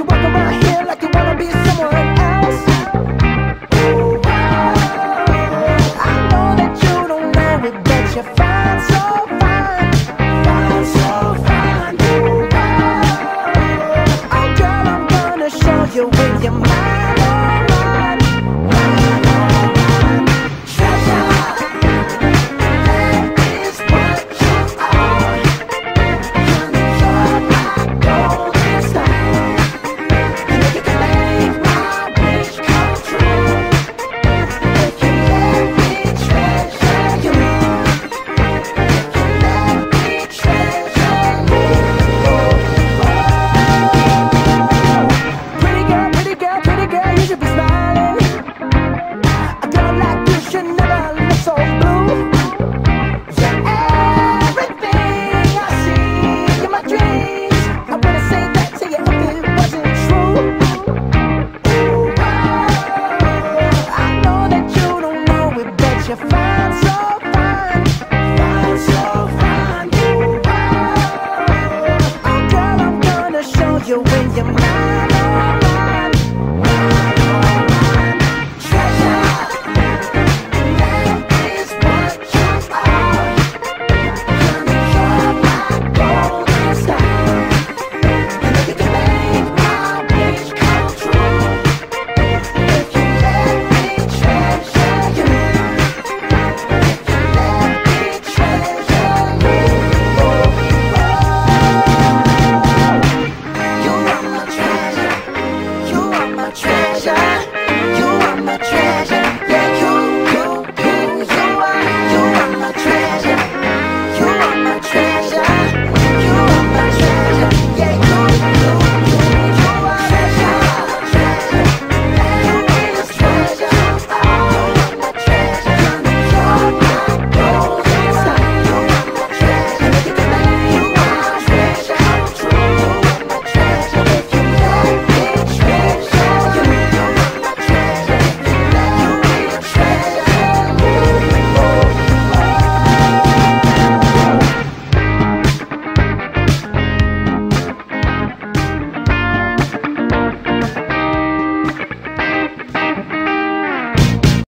you walk around here like you wanna be someone else. Ooh, I know that you don't know it, but you're fine, so fine, fine, so fine. Ooh, oh girl, I'm gonna show you with your mind on mine, mind on mine. Treasure, that is what you are. You're my golden star, and if you can make my wish come true, if you let me treasure you, if you let me treasure you. Pretty girl, pretty girl, you should be smiling. A girl like you should never look so blue. You're everything I see in my dreams. I wouldn't say that to you if it wasn't true. Ooh, I know that you don't know it, but you're fine, so fine, fine, so fine. Ooh, oh girl, I'm gonna show you when you're mine, oh